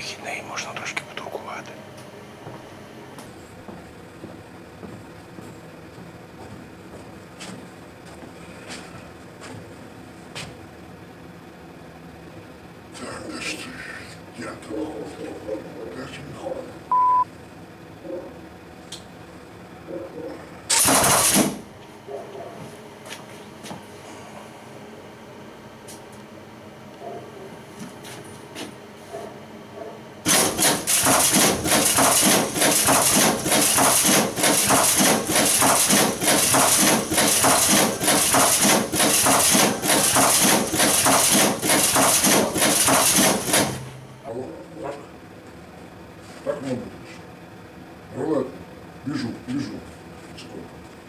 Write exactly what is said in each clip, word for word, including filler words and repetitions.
вихідний, можна трошки потуркувати. Так, де ж ти? Я тут. Де ж мій ход? Алло, так? Так, ну, рулет, бежу, бежу. Сколько?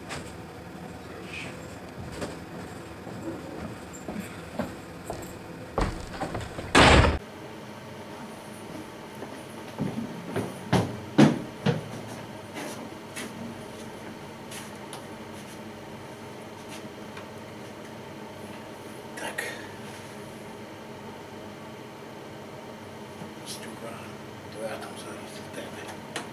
Так. Стюка, то я там зараз в тебе.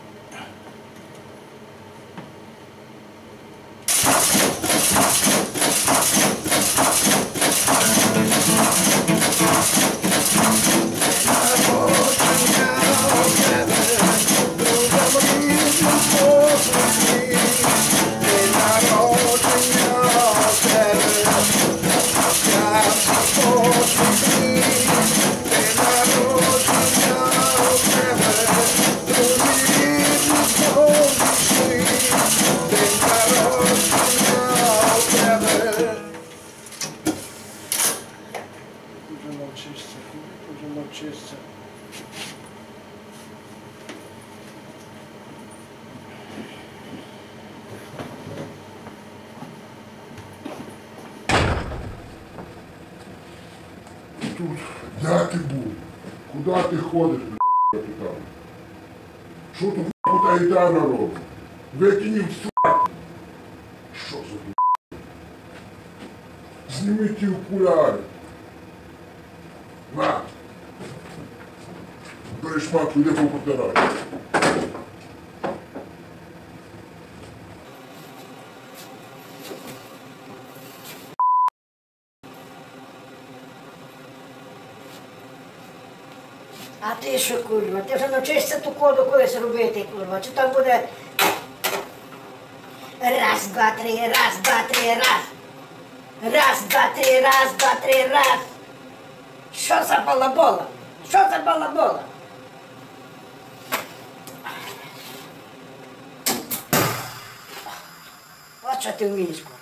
Уже навчишся, уже навчишся. Тут, де ти був? Куди ти ходиш, бля, я питав? Що тут нахуй та йде народ? Викинів сраку. Що за бля? Зніми ті окуляри. На. Бери шматку, йди попотирай. А ти що, курва? Ти вже навчишся ту коду колись робити, курва? Чи там буде раз, два, три, раз, два, три, раз. Раз, два, три, раз, два, три, раз. Що за балабола? Що за балабола? От що ти вмієш, курва.